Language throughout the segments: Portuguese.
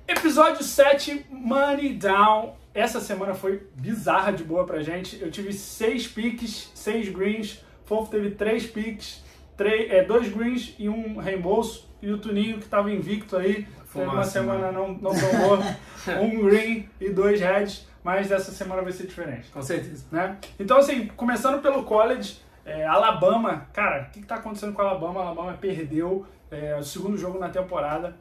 Episódio 7, Money Down. Essa semana foi bizarra de boa pra gente. Eu tive 6 picks, 6 greens. Fofo teve 3 picks, 2 greens e um reembolso. E o Tuninho, que tava invicto aí, teve uma semana não tão boa. Um green e 2 reds. Mas essa semana vai ser diferente. Com certeza. Né? Então, assim, começando pelo college, Alabama. Cara, o que tá acontecendo com a Alabama? A Alabama perdeu o segundo jogo na temporada.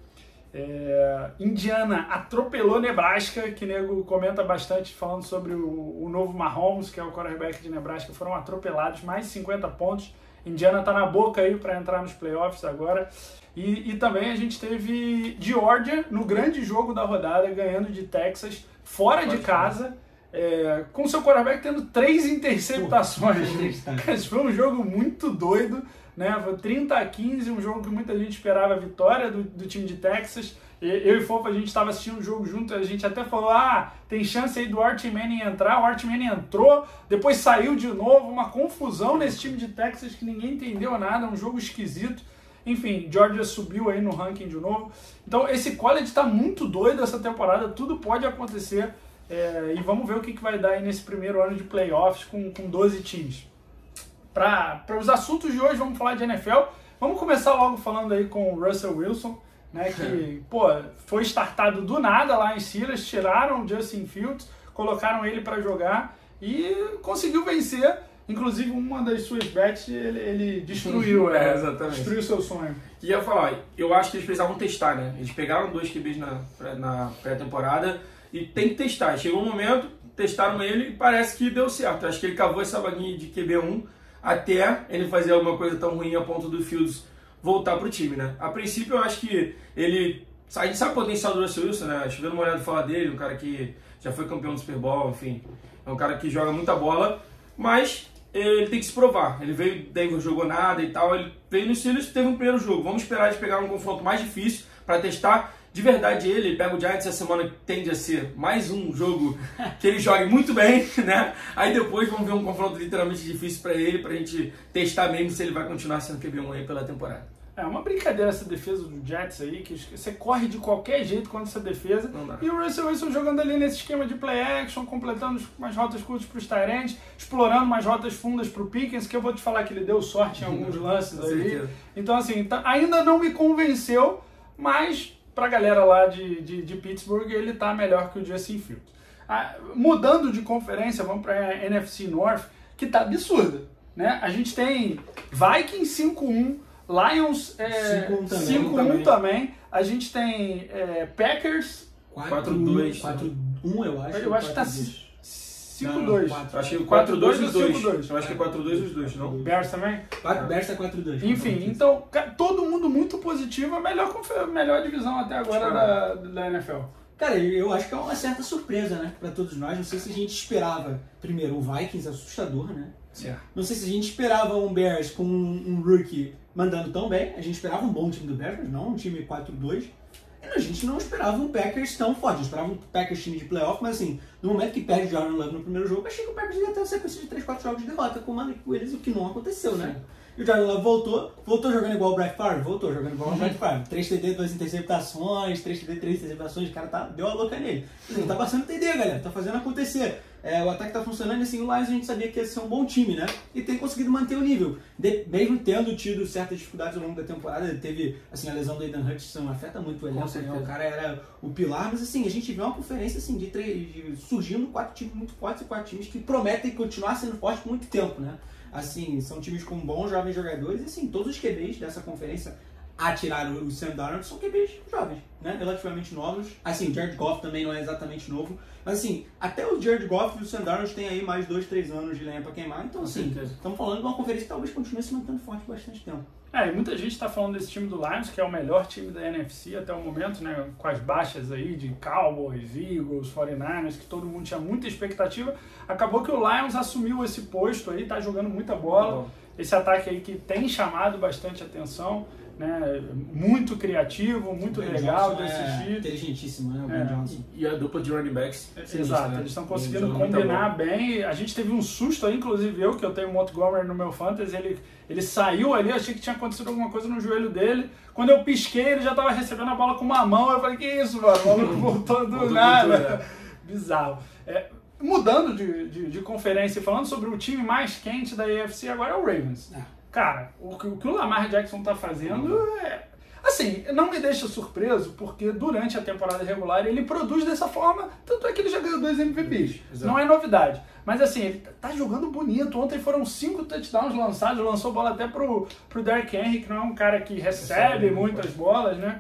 Indiana atropelou Nebraska, que nego comenta bastante falando sobre o novo Mahomes, que é o quarterback de Nebraska, foram atropelados, mais 50 pontos. Indiana tá na boca aí para entrar nos playoffs agora. E também a gente teve Georgia no grande jogo da rodada, ganhando de Texas, fora de casa, com seu quarterback tendo 3 interceptações. Esse foi um jogo muito doido. Né? Foi 30-15, um jogo que muita gente esperava a vitória do time de Texas. Eu e Fofo, a gente estava assistindo o jogo junto, a gente até falou, tem chance aí do Archie Manning entrar. O Archie Manning entrou, depois saiu de novo, uma confusão nesse time de Texas que ninguém entendeu nada, um jogo esquisito. Enfim, Georgia subiu aí no ranking de novo. Então esse college está muito doido essa temporada, tudo pode acontecer. E vamos ver o que vai dar aí nesse primeiro ano de playoffs com 12 times. Para os assuntos de hoje, vamos falar de NFL. Vamos começar logo falando aí com o Russell Wilson, né, que foi startado do nada lá em Steelers, tiraram o Justin Fields, colocaram ele para jogar e conseguiu vencer. Inclusive, uma das suas bets ele destruiu, exatamente. Destruiu seu sonho. E eu ia falar, eu acho que eles precisavam testar, né? Eles pegaram 2 QBs na pré-temporada e tem que testar. Chegou um momento, testaram ele e parece que deu certo. Acho que ele cavou essa vaguinha de QB1 até ele fazer alguma coisa tão ruim a ponto do Fields voltar pro time, né? A princípio, eu acho que a gente sabe o potencial do Russell Wilson, né? Chovendo uma olhada falar dele, um cara que já foi campeão do Super Bowl, enfim. É um cara que joga muita bola, mas ele tem que se provar. Ele veio, Denver jogou nada e tal, ele veio no Steelers e teve um primeiro jogo. Vamos esperar eles pegar um confronto mais difícil para testar. De verdade, ele pega o Giants essa semana, que tende a ser mais um jogo que ele jogue muito bem, né? Aí depois vamos ver um confronto literalmente difícil para ele, pra gente testar mesmo se ele vai continuar sendo QB1 aí pela temporada. É uma brincadeira essa defesa do Jets aí, que você corre de qualquer jeito contra essa defesa. E o Russell Wilson jogando ali nesse esquema de play action, completando umas rotas curtas para os tight ends, explorando umas rotas fundas para o Pickens, que eu vou te falar que ele deu sorte em alguns lances ali. Então, assim, ainda não me convenceu, mas pra galera lá de Pittsburgh, ele tá melhor que o Justin Fields. Mudando de conferência, vamos pra NFC North, que tá absurda, né? A gente tem Vikings 5-1, Lions 5-1 também. A gente tem Packers 4-2, 4-1, eu acho. Eu acho que tá 5-2. Acho que 4-2 os dois. Eu acho que é 4-2 os dois, não? Bears também? Bears é 4-2. Enfim, então, todo mundo muito positivo, a melhor divisão até agora da NFL. Cara, eu acho que é uma certa surpresa, né, pra todos nós. Não sei se a gente esperava, primeiro, o Vikings assustador, né? Certo. Não sei se a gente esperava um Bears com um rookie mandando tão bem. A gente esperava um bom time do Bears, mas não um time 4-2. E a gente não esperava um Packers tão forte. A gente esperava um Packers time de playoff, mas assim, no momento que perde o Jordan Love no primeiro jogo, achei que o Packers ia ter uma sequência de 3-4 jogos de derrota com eles, o que não aconteceu, né? E o Jordan Love voltou jogando igual o Brett Favre? Voltou jogando igual o Brett Favre. 3 TD, 2 interceptações, 3 TD, 3 interceptações, o cara deu a louca nele. Ele tá passando TD, galera, tá fazendo acontecer. O ataque tá funcionando e assim, o Lions a gente sabia que ia ser um bom time, né? E tem conseguido manter o nível. Mesmo tendo tido certas dificuldades ao longo da temporada, ele teve, assim, a lesão do Aidan Hutchinson afeta muito o elenco, né? O cara era o pilar, mas assim, a gente vê uma conferência assim, surgindo 4 times muito fortes e 4 times que prometem continuar sendo fortes por muito tempo, né? Assim, são times com bons jovens jogadores e assim, todos os QBs dessa conferência a tirar o Sam Darnold são QBs jovens, né? Relativamente novos. Assim, o Jared Goff também não é exatamente novo, mas assim, até o Jared Goff e o Sam Darnold têm aí mais 2-3 anos de lenha pra queimar, então assim, estamos falando de uma conferência que talvez continue se mantendo forte por bastante tempo. E muita gente está falando desse time do Lions, que é o melhor time da NFC até o momento, né? Com as baixas aí de Cowboys, Eagles, 49ers, que todo mundo tinha muita expectativa. Acabou que o Lions assumiu esse posto aí, tá jogando muita bola. Esse ataque aí que tem chamado bastante atenção. né? Muito criativo, muito legal de assistir. Inteligentíssimo, né? O Ben Johnson. E a dupla de running backs. Exato, né? eles estão conseguindo combinar bem. A gente teve um susto aí, inclusive eu, que eu tenho o Montgomery no meu fantasy, ele saiu ali, eu achei que tinha acontecido alguma coisa no joelho dele. Quando eu pisquei, ele já estava recebendo a bola com uma mão. Eu falei, que isso, mano? O maluco voltou do nada. Bizarro. Mudando de conferência e falando sobre o time mais quente da AFC, agora é o Ravens. Cara, o que o Lamar Jackson tá fazendo assim, não me deixa surpreso, porque durante a temporada regular ele produz dessa forma, tanto é que ele já ganhou 2 MVPs. Exato. Não é novidade. Mas assim, ele tá jogando bonito. Ontem foram 5 touchdowns lançados, lançou bola até pro Derrick Henry, que não é um cara que recebe muitas bolas, né?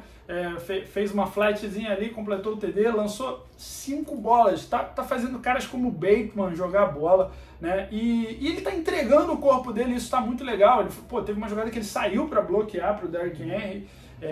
Fez uma flatzinha ali, completou o TD, lançou 5 bolas, tá fazendo caras como o Bateman jogar bola, né? E ele tá entregando o corpo dele, isso tá muito legal. Ele, teve uma jogada que ele saiu para bloquear pro Derrick Henry,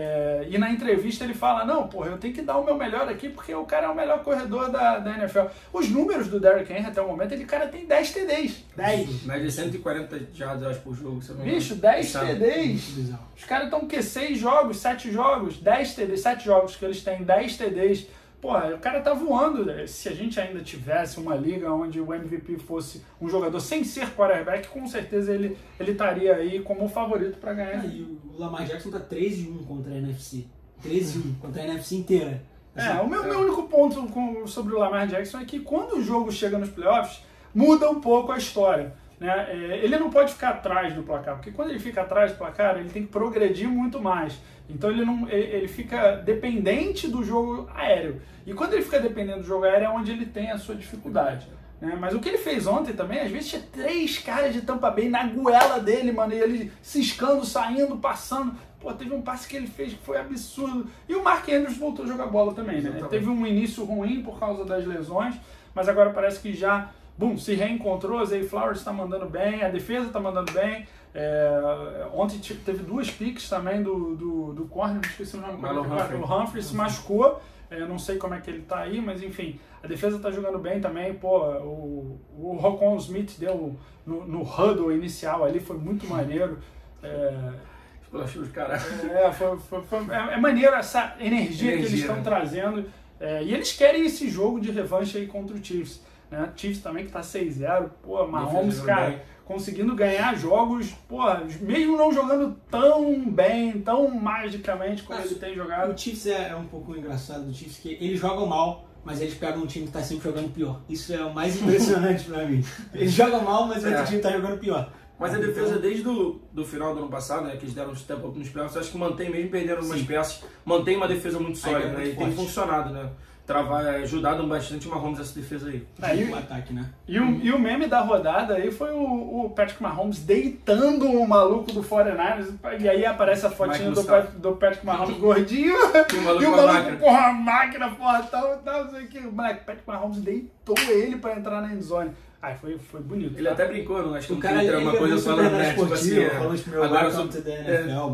e na entrevista ele fala, não, eu tenho que dar o meu melhor aqui porque o cara é o melhor corredor da NFL. Os números do Derrick Henry até o momento, ele cara tem 10 TDs. 10. Mais de 140 jardas, acho, por jogo. Bicho, 10 TDs. Os caras estão 6 jogos, 7 jogos, 10 TDs, 7 jogos que eles têm 10 TDs. O cara tá voando. Se a gente ainda tivesse uma liga onde o MVP fosse um jogador sem ser quarterback, com certeza ele estaria aí como favorito para ganhar. E o Lamar Jackson tá 13-1 contra a NFC. 13-1 contra a NFC inteira. O meu único ponto sobre o Lamar Jackson é que quando o jogo chega nos playoffs, muda um pouco a história. Né? Ele não pode ficar atrás do placar, porque quando ele fica atrás do placar, ele tem que progredir muito mais. Então ele fica dependente do jogo aéreo. E quando ele fica dependendo do jogo aéreo é onde ele tem a sua dificuldade. Né? Mas o que ele fez ontem também, às vezes tinha 3 caras de Tampa Bay na goela dele, mano, e ele ciscando, saindo, passando. Teve um passe que ele fez que foi absurdo. E o Mark Andrews voltou a jogar bola também, né? Ele teve um início ruim por causa das lesões, mas agora parece que já se reencontrou. Zay Flowers está mandando bem, a defesa está mandando bem. Ontem teve 2 picks também do corner, não esqueci o nome, o Humphrey se machucou. Não sei como é que ele tá aí, mas enfim, a defesa tá jogando bem também. O Roquan Smith deu no huddle inicial ali, foi muito maneiro. É maneiro essa energia que eles estão trazendo. E eles querem esse jogo de revanche aí contra o Chiefs. Né? Chiefs também que tá 6-0. Mahomes, cara, conseguindo ganhar jogos, mesmo não jogando tão bem, tão magicamente como ele tem jogado. O Chiefs é um pouco engraçado do Chiefs, que eles jogam mal, mas eles pegam um time que tá sempre jogando pior. Isso é o mais impressionante pra mim. Eles jogam mal, mas o outro time tá jogando pior. Mas a defesa desde do final do ano passado, né, que eles deram um step up nos playoffs, acho que mantém, mesmo perdendo algumas peças, mantém uma defesa muito sólida, né? E tem funcionado, né? Ajudado bastante o Mahomes essa defesa aí. O ataque, né? E o meme da rodada aí foi o Patrick Mahomes deitando o maluco do 49ers, e aí aparece a fotinha do Patrick Mahomes gordinho e o maluco com a máquina tal, não sei o que. O Patrick Mahomes deitou ele pra entrar na endzone. Foi bonito. Ele até brincou, não acho que o cara era uma coisa falando, né? Tipo assim, falando meu welcome to the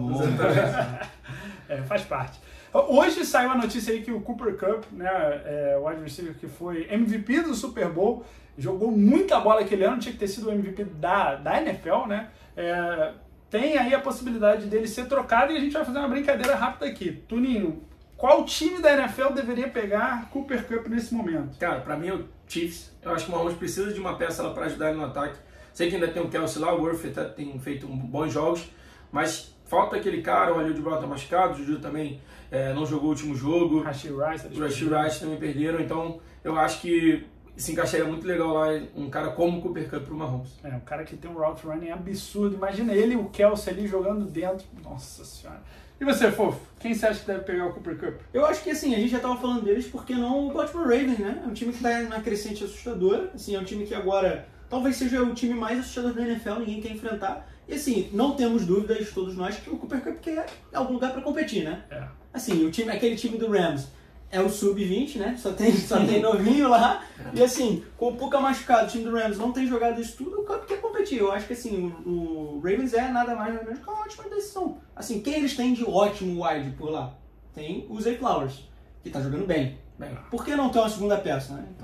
NFL, faz parte. Hoje saiu a notícia aí que o Cooper Kupp, né, o wide receiver que foi MVP do Super Bowl, jogou muita bola aquele ano, tinha que ter sido o MVP da NFL, né? Tem aí a possibilidade dele ser trocado e a gente vai fazer uma brincadeira rápida aqui. Tuninho, qual time da NFL deveria pegar Cooper Kupp nesse momento? Cara, pra mim é o Chiefs. Eu acho que o Mahomes precisa de uma peça lá pra ajudar ele no ataque. Sei que ainda tem o Kelsey lá, o Worth tem feito bons jogos, mas falta aquele cara, o Alil Brown tá machucado, o Juju também não jogou o último jogo. Rashee Rice também perderam, então eu acho que se encaixaria muito legal lá um cara como o Cooper Kupp pro Mahomes. Um cara que tem um route running absurdo. Imagina ele e o Kelsey ali jogando dentro. Nossa senhora. E você, Fofo? Quem você acha que deve pegar o Cooper Kupp? Eu acho que assim, a gente já tava falando deles, por que não o Baltimore Ravens, né? É um time que tá numa crescente assustadora. Assim, é um time que agora talvez seja o time mais assustador da NFL, ninguém quer enfrentar. E assim, não temos dúvidas, todos nós, que o Cooper Kupp quer algum lugar pra competir, né? Assim, aquele time do Rams é o sub-20, né? Só tem novinho lá. E assim, com o Puka machucado, o time do Rams não tem jogado isso tudo, o Kupp quer competir. Eu acho que assim, o Ravens é nada mais nada menos que uma ótima decisão. Assim, quem eles têm de ótimo wide por lá? Tem o Zay Flowers, que tá jogando bem. Por que não ter uma segunda peça, né? Então,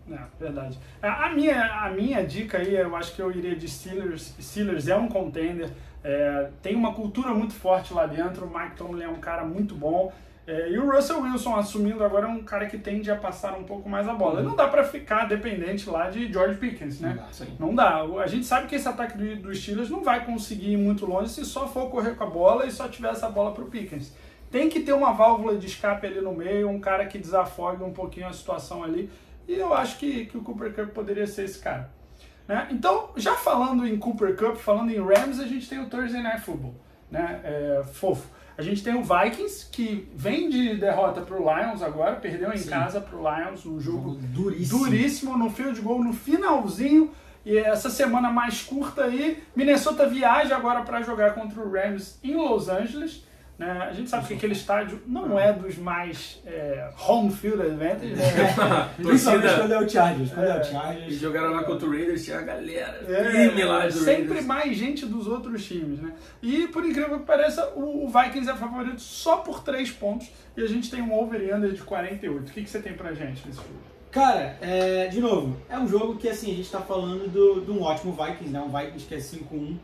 Verdade. A minha dica aí, eu acho que eu iria de Steelers. Steelers é um contender, tem uma cultura muito forte lá dentro, o Mike Tomlin é um cara muito bom, e o Russell Wilson assumindo agora é um cara que tende a passar um pouco mais a bola. Não dá pra ficar dependente lá de George Pickens, né? Não dá. A gente sabe que esse ataque dos Steelers não vai conseguir ir muito longe se só for correr com a bola e só tiver essa bola pro Pickens. Tem que ter uma válvula de escape ali no meio, um cara que desafogue um pouquinho a situação ali. E eu acho que o Cooper Kupp poderia ser esse cara. Né? Então, já falando em Cooper Kupp, falando em Rams, a gente tem o Thursday Night Football. Né? Fofo. A gente tem o Vikings, que vem de derrota para o Lions agora, perdeu em casa para o Lions, um jogo duríssimo, no field goal, no finalzinho. E essa semana mais curta aí, Minnesota viaja agora para jogar contra o Rams em Los Angeles. Né? A gente sabe que aquele estádio não é dos mais home field advantage, né? Principalmente quando é o Chargers. E jogaram lá contra o Raiders, tinha a galera firme lá do sempre Raiders. Mais gente dos outros times, né? E por incrível que pareça, o Vikings é favorito só por 3 pontos e a gente tem um over e under de 48. O que você tem pra gente nesse jogo? Cara, de novo, é um jogo que assim, a gente tá falando de um ótimo Vikings, né? Um Vikings que é 5-1.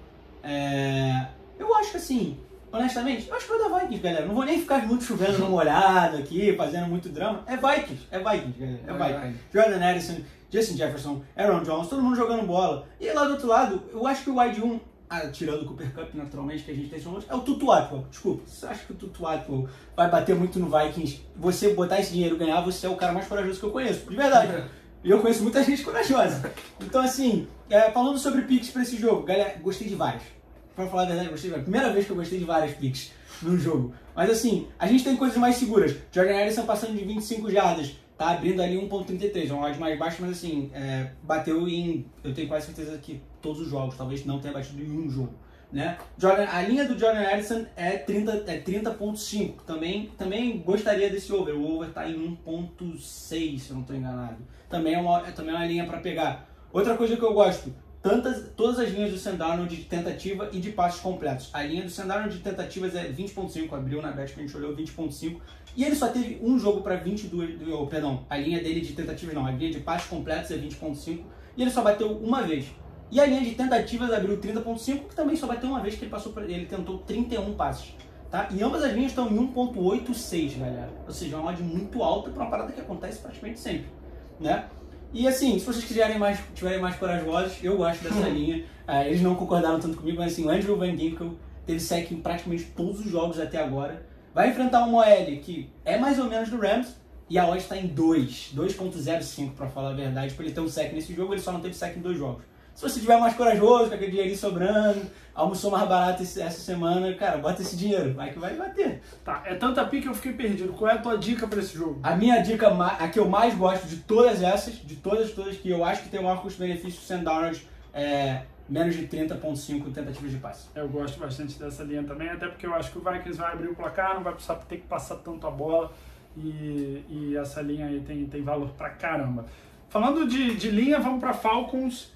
Eu acho que assim, honestamente, eu acho que vai dar Vikings, galera. Não vou nem ficar muito chovendo no molhado aqui, fazendo muito drama. É Vikings, galera. É Vikings. Jordan Addison, Justin Jefferson, Aaron Jones, todo mundo jogando bola. E lá do outro lado, eu acho que o wide 1, tirando o Cooper Kupp, naturalmente, que a gente tem somos, é o Tutu Atwell. Desculpa, você acha que o Tutu Atwell vai bater muito no Vikings? Você botar esse dinheiro e ganhar, você é o cara mais corajoso que eu conheço. De verdade. E eu conheço muita gente corajosa. Então, assim, falando sobre picks pra esse jogo, galera, gostei de vários. Pra falar a verdade, gostei de vários. Primeira vez que eu gostei de várias picks num jogo. Mas, assim, a gente tem coisas mais seguras. Jordan Addison passando de 25 jardas. Tá abrindo ali 1.33, é um odd mais baixo, mas assim, bateu em, eu tenho quase certeza que todos os jogos, talvez não tenha batido em um jogo, né? A linha do Jordan Addison é 30.5, também gostaria desse over, o over tá em 1.6, se eu não estou enganado, também é uma linha para pegar. Outra coisa que eu gosto, todas as linhas do Sam Darnold de tentativa e de passes completos. A linha do Sam Darnold de tentativas é 20.5, abriu na bet que a gente olhou 20.5, e ele só teve um jogo para 22, perdão, a linha dele de tentativas não, a linha de passes completos é 20.5, e ele só bateu uma vez. E a linha de tentativas abriu 30.5, que também só bateu uma vez, que ele tentou 31 passes. Tá? E ambas as linhas estão em 1.86, galera. Ou seja, uma odd muito alta para uma parada que acontece praticamente sempre, né? E assim, se vocês tiverem mais corajosos, eu gosto dessa linha. Eles não concordaram tanto comigo, mas assim, o Andrew Van Ginkel teve sec em praticamente todos os jogos até agora. Vai enfrentar uma OL que é mais ou menos do Rams, e a odd está em 2.05 para falar a verdade, para ele ter um sec nesse jogo, ele só não teve sec em 2 jogos. Se você tiver mais corajoso, com aquele dinheirinho sobrando, almoçou mais barato essa semana, cara, bota esse dinheiro, vai que vai bater. Tá, é tanta pique que eu fiquei perdido. Qual é a tua dica para esse jogo? A minha dica, a que eu mais gosto de todas essas, de todas que eu acho que tem o maior custo-benefício, Sam Darnold, menos de 30.5 tentativas de passe. Eu gosto bastante dessa linha também, até porque eu acho que o Vikings vai abrir o placar, não vai precisar ter que passar tanto a bola, e essa linha aí tem valor pra caramba. Falando de linha, vamos para Falcons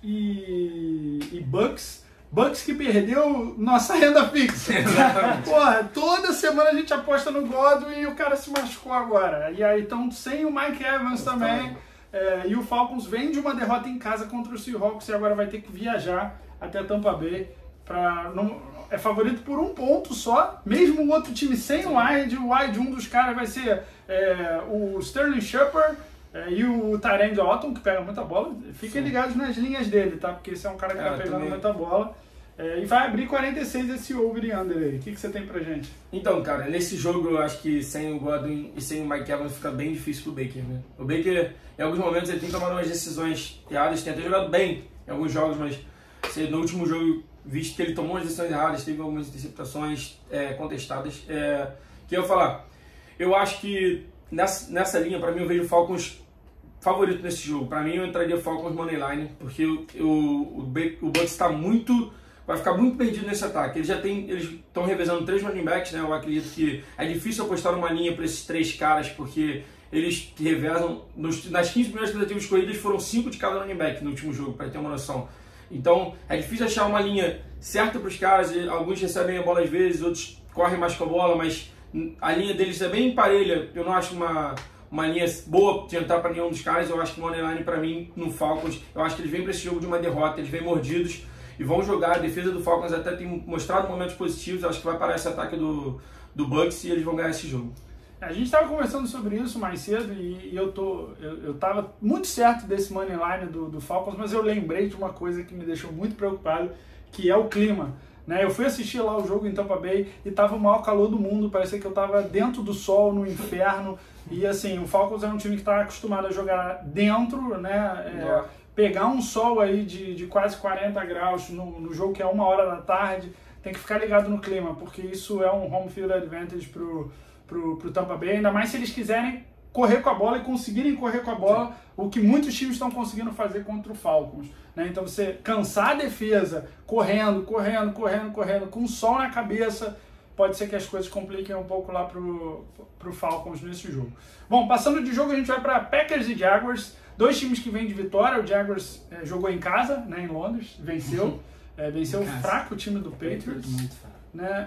e Bucks. Bucks que perdeu nossa renda fixa. Porra, toda semana a gente aposta no Godwin e o cara se machucou agora. E aí estão sem o Mike Evans também. E o Falcons vem de uma derrota em casa contra o Seahawks e agora vai ter que viajar até Tampa Bay. É favorito por 1 ponto só, mesmo o outro time sem o wide. O wide, um dos caras vai ser o Sterling Shepard. E o Tyrande Otton, que pega muita bola. Fiquem ligados nas linhas dele, tá? Porque esse é um cara que tá pegando muita bola. E vai abrir 46 esse over e under aí. O que você tem pra gente? Então, cara, nesse jogo eu acho que sem o Godwin e sem o Mike Evans fica bem difícil pro Baker, né? O Baker, em alguns momentos, ele tem tomado umas decisões erradas, tem até jogado bem em alguns jogos, mas no último jogo, visto que ele tomou umas decisões erradas, teve algumas interceptações contestadas. Que eu ia falar, eu acho que nessa linha, pra mim, eu vejo o Falcons favorito nesse jogo. Pra mim, eu entraria Falcons Moneyline, porque o Bucks vai ficar muito perdido nesse ataque. Eles estão revezando 3 running backs, né? Eu acredito que é difícil apostar uma linha para esses 3 caras, porque eles revezam. Nas 15 primeiras tentativas corridas foram 5 de cada running back no último jogo, para ter uma noção. Então, é difícil achar uma linha certa para os caras. Alguns recebem a bola às vezes, outros correm mais com a bola, mas a linha deles é bem parelha. Eu não acho uma uma linha boa de entrar para nenhum dos caras. Eu acho que o Moneyline, para mim, no Falcons, eu acho que eles vêm para esse jogo de uma derrota, eles vêm mordidos e vão jogar. A defesa do Falcons até tem mostrado momentos positivos. Eu acho que vai parar esse ataque do Bucs e eles vão ganhar esse jogo. A gente estava conversando sobre isso mais cedo e eu estava muito certo desse Moneyline do Falcons, mas eu lembrei de uma coisa que me deixou muito preocupado, que é o clima. Né? Eu fui assistir lá o jogo em Tampa Bay e tava o maior calor do mundo, parecia que eu tava dentro do sol, no inferno. E assim, o Falcons é um time que está acostumado a jogar dentro, né? Pegar um sol aí de quase 40 graus no jogo que é 1h da tarde, tem que ficar ligado no clima, porque isso é um home field advantage pro Tampa Bay, ainda mais se eles quiserem correr com a bola e conseguirem correr com a bola, sim, o que muitos times estão conseguindo fazer contra o Falcons. Né? Então você cansar a defesa correndo, com o sol na cabeça, pode ser que as coisas compliquem um pouco lá pro Falcons nesse jogo. Bom, passando de jogo a gente vai para Packers e Jaguars, dois times que vêm de vitória. O Jaguars jogou em casa, né, em Londres, venceu, venceu o fraco time do Patriots. Muito fraco. Né?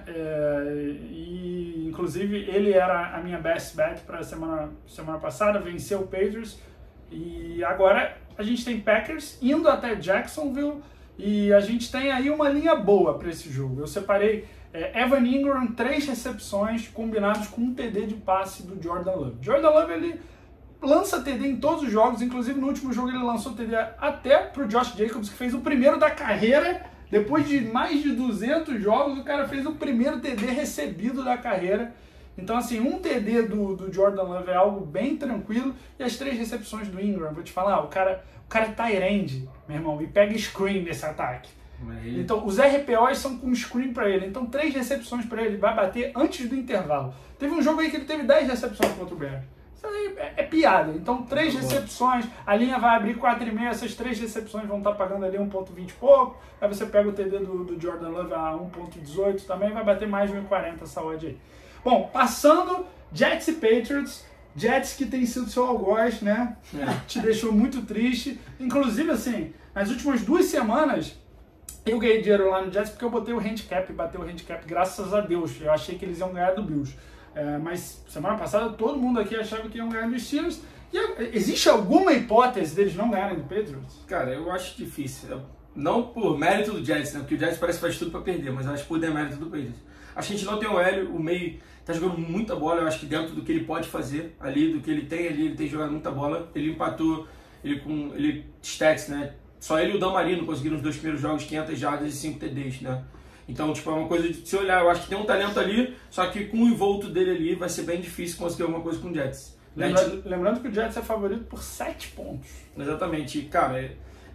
E inclusive ele era a minha best bet para a semana passada, venceu o Patriots, e agora a gente tem Packers indo até Jacksonville e a gente tem aí uma linha boa para esse jogo. Eu separei Evan Ingram, 3 recepções combinados com um TD de passe do Jordan Love. Jordan Love, ele lança TD em todos os jogos, inclusive no último jogo ele lançou TD até para o Josh Jacobs, que fez o primeiro da carreira. Depois de mais de 200 jogos, o cara fez o primeiro TD recebido da carreira. Então, assim, um TD do Jordan Love é algo bem tranquilo. E as 3 recepções do Ingram, vou te falar, o cara é tight end, meu irmão, e pega screen nesse ataque. Então, os RPOs são com screen para ele. Então, 3 recepções para ele, vai bater antes do intervalo. Teve um jogo aí que ele teve 10 recepções contra o Bears. Isso aí é piada. Então, 3 recepções, a linha vai abrir 4,5, essas 3 recepções vão estar pagando ali 1,20 e pouco. Aí você pega o TD do Jordan Love a 1,18 também, vai bater mais de 1,40 essa odd aí. Bom, passando, Jets e Patriots. Jets que tem sido seu algoz, né? Te deixou muito triste. Inclusive, assim, nas últimas 2 semanas, eu ganhei dinheiro lá no Jets porque eu botei o handicap, bateu o handicap, graças a Deus. Eu achei que eles iam ganhar do Bills. Mas semana passada todo mundo aqui achava que iam ganhar dos Steelers. E existe alguma hipótese deles não ganharem do Patriots? Cara, eu acho difícil. Não por mérito do Jets, né? Porque o Jets parece que faz tudo pra perder, mas eu acho por demérito do Patriots. Acho que a gente não tem o Hélio, o meio tá jogando muita bola. Eu acho que dentro do que ele pode fazer ali, do que ele tem ali, ele tem jogado muita bola. Ele empatou, ele stats, né? Só ele e o Dan Marino conseguiram nos 2 primeiros jogos 500 jardas e 5 TDs, né? Então, tipo, é uma coisa de se olhar, eu acho que tem um talento ali, só que com o envolto dele ali vai ser bem difícil conseguir alguma coisa com o Jets. Lembrando que o Jets é favorito por 7 pontos. Exatamente. Cara,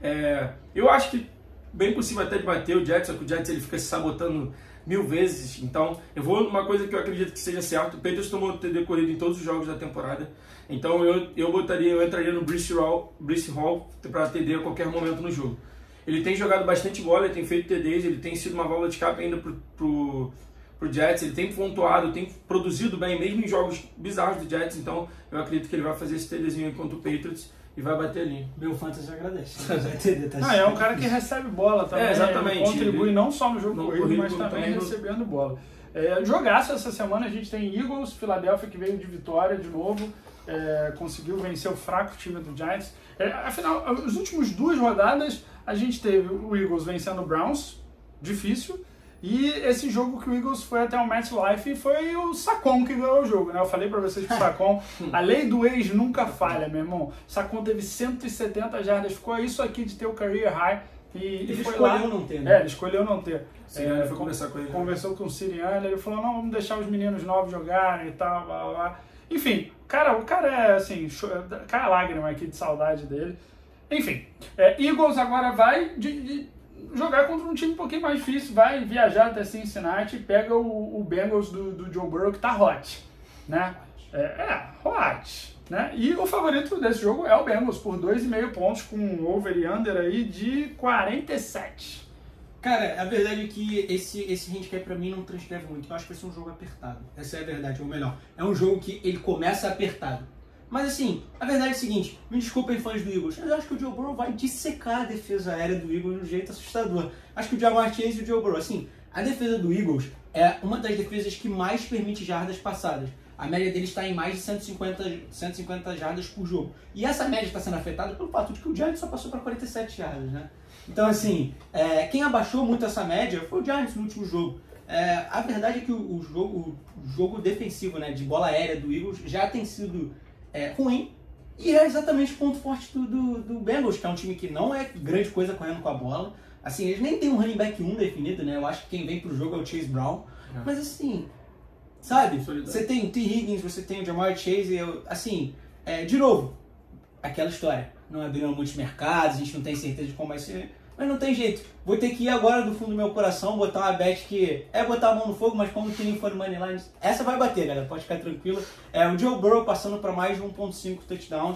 eu acho que bem possível até de bater o Jets, só que o Jets ele fica se sabotando 1000 vezes. Então, eu vou numa coisa que eu acredito que seja certo. O Patriots tomou TD corrido em todos os jogos da temporada. Então, eu entraria no Breece Hall para TD a qualquer momento no jogo. Ele tem jogado bastante bola, ele tem feito TDs, ele tem sido uma válvula de escape ainda pro Jets, ele tem pontuado, tem produzido bem, mesmo em jogos bizarros do Jets, então eu acredito que ele vai fazer esse TDzinho contra o Patriots e vai bater ali. Meu fantasy agradece. É um cara que recebe bola também, exatamente. Ele contribui não só no jogo corrido, mas também recebendo bola. Jogaço essa semana, a gente tem Eagles, Philadelphia, que veio de vitória de novo, conseguiu vencer o fraco time do Giants. Afinal, as últimas 2 rodadas, a gente teve o Eagles vencendo o Browns, difícil, e esse jogo que o Eagles foi até o MetLife foi o Saquon que ganhou o jogo, né? Eu falei pra vocês que o Saquon, a lei do ex nunca falha, meu irmão. O Saquon teve 170 jardas, ficou isso aqui de ter o career high. Ele escolheu não ter, né? Ele escolheu não ter. Sirianni foi conversar com ele. Conversou com o Sirianni, ele falou, não, vamos deixar os meninos novos jogarem e tal, blá, blá, blá. Enfim, o cara é assim, cai a lágrima aqui de saudade dele. Enfim, Eagles agora vai jogar contra um time um pouquinho mais difícil, vai viajar até Cincinnati e pega o Bengals do Joe Burrow, que tá hot, né? Hot, né? E o favorito desse jogo é o Bengals, por 2,5 pontos, com um over e under aí de 47. Cara, a verdade é que esse handicap pra mim não transcreve muito. Eu acho que vai ser um jogo apertado. Essa é a verdade, ou melhor, é um jogo que ele começa apertado. Mas assim, a verdade é a seguinte, me desculpem fãs do Eagles, mas eu acho que o Joe Burrow vai dissecar a defesa aérea do Eagles de um jeito assustador. Acho que o Ja'Marr Chase e o Joe Burrow, assim, a defesa do Eagles é uma das defesas que mais permite jardas passadas. a média deles está em mais de 150 jardas por jogo. E essa média está sendo afetada pelo fato de que o Giants só passou para 47 jardas, né? Então, assim, quem abaixou muito essa média foi o Giants no último jogo. A verdade é que o jogo defensivo, né, de bola aérea do Eagles já tem sido ruim. E é exatamente o ponto forte do Bengals, que é um time que não é grande coisa correndo com a bola. Assim, eles nem têm um running back 1 definido, né? Eu acho que quem vem pro jogo é o Chase Brown. Mas assim, sabe? Você tem o T. Higgins, você tem o Jamar Chase, assim, de novo, aquela história. Não abriram muitos mercados, a gente não tem certeza de como vai ser. Mas não tem jeito. Vou ter que ir agora do fundo do meu coração, botar uma bet que botar a mão no fogo, mas como que nem for no Moneyline, essa vai bater, galera, pode ficar tranquilo. O Joe Burrow passando para mais de 1.5 touchdowns.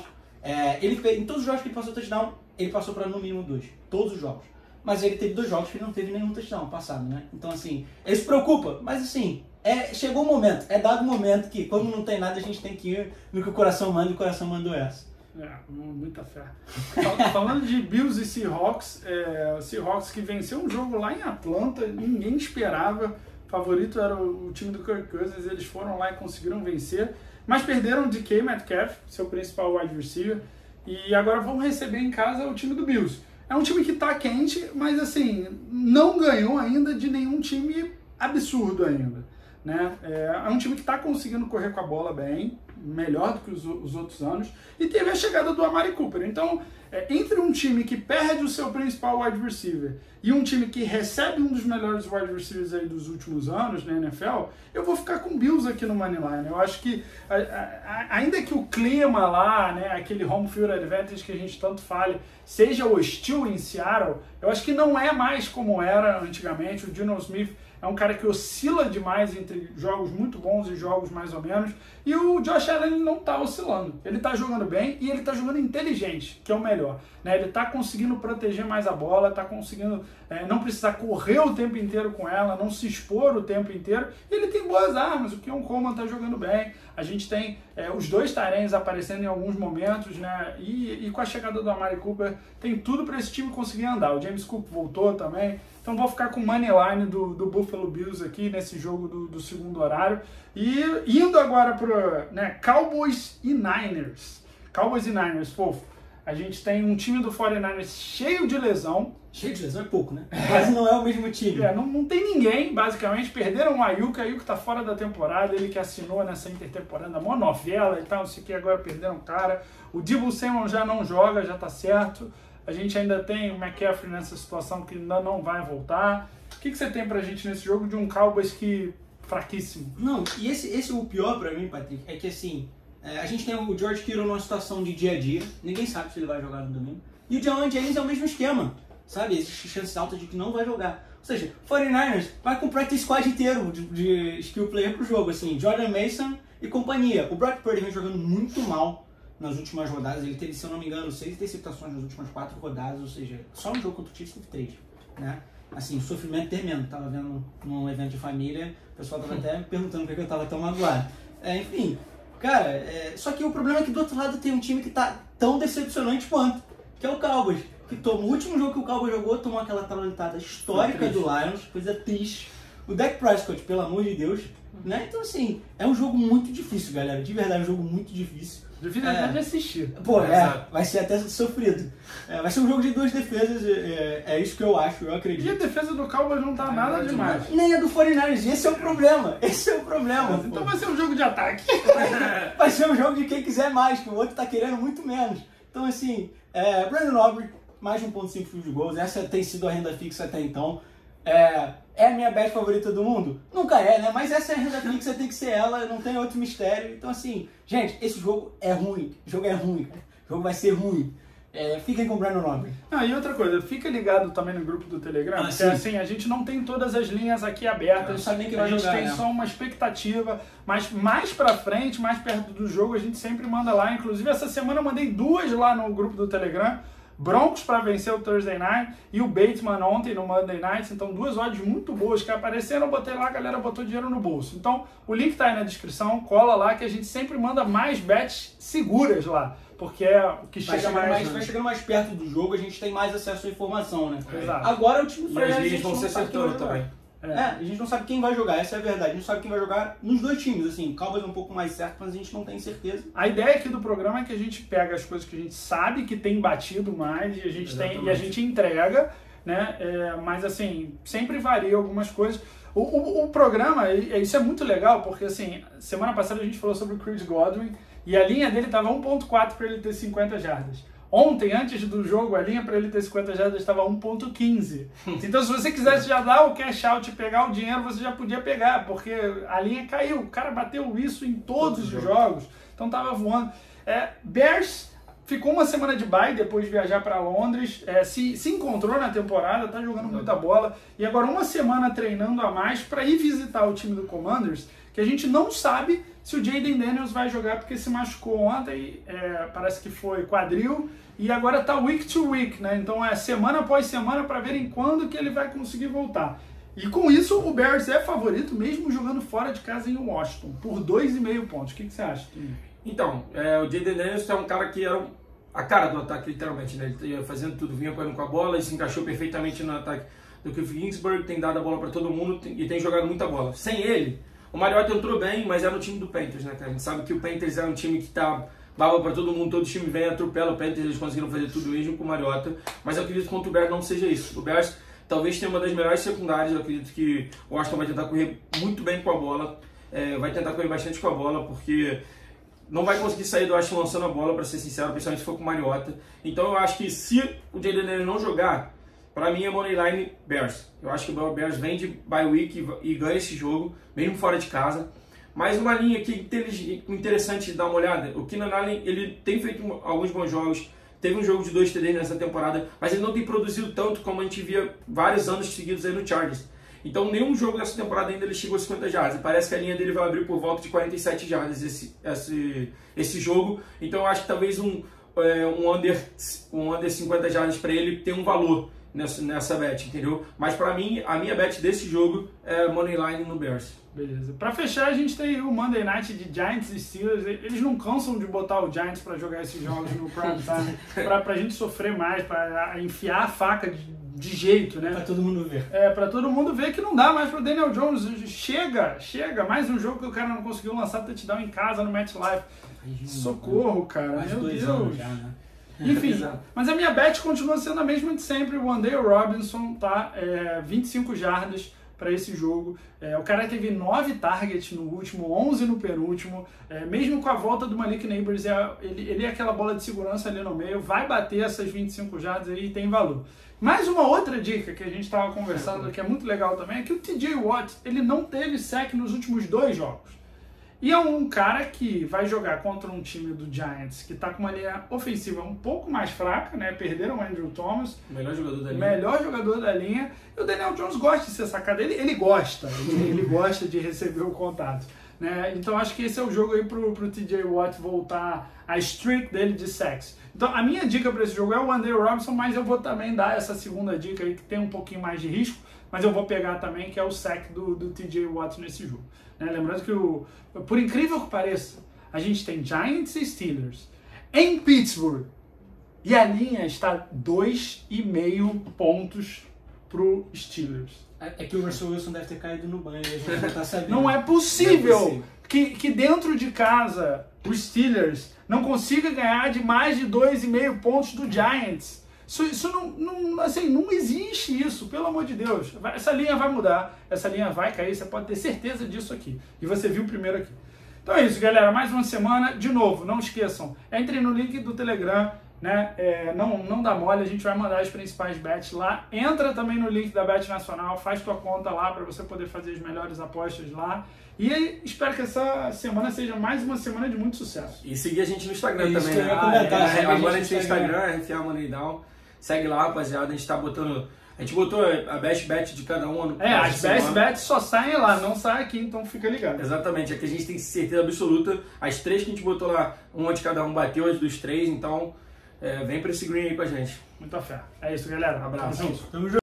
Em todos os jogos que ele passou touchdown, ele passou para no mínimo 2. Todos os jogos. Mas ele teve 2 jogos que ele não teve nenhum touchdown passado, né? Então, assim, ele se preocupa, mas assim, chegou o momento, dado o momento que, quando não tem nada, a gente tem que ir no que o coração manda, e o coração mandou essa. Muita fé. Falando de Bills e Seahawks, o Seahawks que venceu um jogo lá em Atlanta, ninguém esperava, o favorito era o time do Kirk Cousins, eles foram lá e conseguiram vencer, mas perderam de DK Metcalf, seu principal wide receiver, e agora vão receber em casa o time do Bills. É um time que tá quente, mas assim, não ganhou ainda de nenhum time absurdo ainda, né? É um time que tá conseguindo correr com a bola bem, melhor do que os outros anos, e teve a chegada do Amari Cooper. Então, entre um time que perde o seu principal wide receiver e um time que recebe um dos melhores wide receivers aí dos últimos anos na NFL, eu vou ficar com o Bills aqui no Moneyline. Eu acho que, ainda que o clima lá, né, aquele home field advantage que a gente tanto fale, seja hostil em Seattle, eu acho que não é mais como era antigamente. O Geno Smith é um cara que oscila demais entre jogos muito bons e jogos mais ou menos. E o Josh Allen não está oscilando. Ele está jogando bem e ele está jogando inteligente, que é o melhor, né? Ele está conseguindo proteger mais a bola, está conseguindo não precisar correr o tempo inteiro com ela, não se expor o tempo inteiro. E ele tem boas armas, o Keon Coleman está jogando bem. A gente tem os dois Tyrants aparecendo em alguns momentos, né? E com a chegada do Amari Cooper, tem tudo para esse time conseguir andar. O James Cook voltou também. Então vou ficar com o Moneyline do Buffalo Bills aqui nesse jogo do segundo horário. E indo agora para Cowboys e Niners. Cowboys e Niners, fofo. A gente tem um time do 49ers cheio de lesão. Cheio de lesão é pouco, né? Quase não é o mesmo time. Não tem ninguém, basicamente. Perderam o Ayuk tá fora da temporada. Ele que assinou nessa intertemporada, mó novela e tal, não sei o que, agora perderam o cara. O Deebo Samuel já não joga, já tá certo. A gente ainda tem o McCaffrey nessa situação que ainda não vai voltar. O que você tem pra gente nesse jogo de um Cowboys que fraquíssimo? Não, e esse o pior pra mim, Patrick, é que assim, a gente tem o George Kittle numa situação de dia a dia, ninguém sabe se ele vai jogar no domingo. E o Jalen James é o mesmo esquema, sabe? Existe chance alta de que não vai jogar. Ou seja, 49ers vai com o practice squad inteiro de skill player pro jogo, assim, Jordan Mason e companhia. O Brock Purdy vem jogando muito mal nas últimas rodadas. Ele teve, se eu não me engano, 6 interceptações nas últimas 4 rodadas, ou seja, só no jogo contra o Chiefs teve 3, né? Assim, sofrimento tremendo. Tava vendo num evento de família, o pessoal tava até me perguntando por que eu tava tão magoado. Enfim, cara, só que o problema é que do outro lado tem um time que tá tão decepcionante quanto, que é o Cowboys, que tomou o último jogo que o Cowboys jogou, tomou aquela talentada histórica do Lions, coisa triste. O Dak Prescott, pelo amor de Deus, né? Então, assim, é um jogo muito difícil, galera. De verdade, é um jogo muito difícil. Difícil até de assistir. Pô, vai ser até sofrido. Vai ser um jogo de 2 defesas, é isso que eu acho, eu acredito. E a defesa do Cowboys não tá nada demais. Nem a do 49ers, esse é o problema. Esse é o problema. Então vai ser um jogo de ataque. Vai ser um jogo de quem quiser mais, que o outro tá querendo muito menos. Então, assim, Brandon Aubrey, mais de 1.5 field goals, essa tem sido a renda fixa até então. É a minha bet favorita do mundo? Nunca é, né? Mas essa é a renda fixa, tem que ser ela, não tem outro mistério. Então, assim, gente, esse jogo é ruim. O jogo é ruim. O jogo vai ser ruim. Fiquem com o Brandon Aubrey. E outra coisa, fica ligado também no grupo do Telegram, porque assim, a gente não tem todas as linhas aqui abertas. Não sabe nem quem vai jogar, a gente tem só uma expectativa, mas mais pra frente, mais perto do jogo, a gente sempre manda lá. Inclusive, essa semana eu mandei 2 lá no grupo do Telegram. Broncos para vencer o Thursday Night e o Bateman ontem no Monday Night. Então, 2 odds muito boas que apareceram, eu botei lá, a galera botou dinheiro no bolso. Então, o link tá aí na descrição, cola lá que a gente sempre manda mais bets seguras lá, porque é o que chega mais. Vai chegando mais perto do jogo, a gente tem mais acesso à informação, né? Exato. Agora o time e as linhas vão ser acertando também. A gente não sabe quem vai jogar, essa é a verdade. A gente não sabe quem vai jogar nos dois times, assim. O Cowboys é um pouco mais certo, mas a gente não tem certeza. A ideia aqui do programa é que a gente pega as coisas que a gente sabe que tem batido mais e a gente entrega, né? Mas assim, sempre varia algumas coisas. O programa, isso é muito legal, porque assim, semana passada a gente falou sobre o Chris Godwin e a linha dele estava 1.4 para ele ter 50 jardas. Ontem, antes do jogo, a linha para ele ter 50 jardas estava 1.15. Então, se você quisesse já dar o cash out e pegar o dinheiro, você já podia pegar, porque a linha caiu. O cara bateu isso em todos os jogos. Então, estava voando. Bears ficou uma semana de bye depois de viajar para Londres. Se encontrou na temporada, está jogando muita bola. E agora uma semana treinando a mais para ir visitar o time do Commanders, que a gente não sabe se o Jayden Daniels vai jogar porque se machucou ontem, parece que foi quadril, e agora tá week to week, né? Então é semana após semana para verem quando que ele vai conseguir voltar. E com isso o Bears é favorito, mesmo jogando fora de casa em Washington, por 2,5 pontos. O que você acha, Tim? Então, o Jayden Daniels é um cara que era a cara do ataque, literalmente, né? Ele ia fazendo tudo, vinha correndo com a bola e se encaixou perfeitamente no ataque do Cliff Kingsbury, tem dado a bola para todo mundo e tem jogado muita bola. Sem ele, o Mariota entrou bem, mas era no time do Panthers, né, cara? A gente sabe que o Panthers é um time que tá baba para todo mundo, todo time vem, atropela o Panthers, eles conseguiram fazer tudo mesmo com o Mariota, mas eu acredito que contra o Bears não seja isso. O Bears talvez tenha uma das melhores secundárias, eu acredito que o Washington vai tentar correr muito bem com a bola, vai tentar correr bastante com a bola, porque não vai conseguir sair do Washington lançando a bola, para ser sincero, principalmente se for com o Mariota. Então eu acho que se o Jayden Daniels não jogar, para mim é Moneyline Bears. Eu acho que o Bears vem de bye week e ganha esse jogo, mesmo fora de casa. Mas uma linha aqui interessante de dar uma olhada. O Keenan Allen, ele tem feito alguns bons jogos. Teve um jogo de 2 TDs nessa temporada, mas ele não tem produzido tanto como a gente via vários anos seguidos aí no Chargers. Então nenhum jogo dessa temporada ainda ele chegou a 50 jardas. Parece que a linha dele vai abrir por volta de 47 jardas esse jogo. Então eu acho que talvez um under 50 jardas para ele tem um valor nessa bet, entendeu? Mas para mim, a minha bet desse jogo é Moneyline no Bears. Beleza. Para fechar, a gente tem o Monday Night de Giants e Steelers. Eles não cansam de botar o Giants para jogar esses jogos no prime time, pra gente sofrer mais, para enfiar a faca de jeito, né? Para todo mundo ver. Para todo mundo ver que não dá mais pro Daniel Jones. Chega. Mais um jogo que o cara não conseguiu lançar touchdown em casa no MetLife. Socorro, cara. Mais Meu 2 Deus. anos já, né? Enfim, mas a minha bet continua sendo a mesma de sempre. O Wan'Dale Robinson tá 25 jardas para esse jogo. O cara teve 9 targets no último, 11 no penúltimo. Mesmo com a volta do Malik Nabers, ele é aquela bola de segurança ali no meio, vai bater essas 25 jardas aí e tem valor. Mais uma outra dica que a gente estava conversando, que é muito legal também, é que o TJ Watt, ele não teve sack nos últimos 2 jogos. E é um cara que vai jogar contra um time do Giants que está com uma linha ofensiva um pouco mais fraca, né? Perderam o Andrew Thomas. Melhor jogador da linha. Melhor jogador da linha. E o Daniel Jones gosta de ser sacado. Ele gosta. Ele gosta de receber o contato. Né? Então acho que esse é o jogo aí pro TJ Watt voltar a streak dele de sacks. Então a minha dica para esse jogo é o Wan'Dale Robinson, mas eu vou também dar essa segunda dica aí que tem um pouquinho mais de risco, mas eu vou pegar também, que é o sack do TJ Watt nesse jogo. Né? Lembrando que, por incrível que pareça, a gente tem Giants e Steelers em Pittsburgh e a linha está 2,5 pontos pro Steelers. É que o Russell Wilson deve ter caído no banho e a gente não tá sabendo. Não é possível que dentro de casa os Steelers não consigam ganhar de mais de 2,5 pontos do Giants. Isso não existe isso, pelo amor de Deus. Essa linha vai mudar, essa linha vai cair, você pode ter certeza disso aqui. E você viu primeiro aqui. Então é isso, galera. Mais uma semana. De novo, não esqueçam, entrem no link do Telegram, né? Não dá mole, a gente vai mandar as principais bets lá. Entra também no link da Bet Nacional, faz tua conta lá para você poder fazer as melhores apostas lá. E aí, espero que essa semana seja mais uma semana de muito sucesso. E seguir a gente no Instagram Isso também, que eu né? ia comentar, Agora a gente tem Instagram, RFA Money Down. Segue lá, rapaziada. A gente tá botando. A gente botou a best bet de cada um. As best bets só saem lá, não sai aqui, então fica ligado. Exatamente, é que a gente tem certeza absoluta. As 3 que a gente botou lá, uma de cada um bateu, as dos 3, então vem pra esse green aí com a gente. Muita fé. É isso, galera. Abraço. Tamo junto.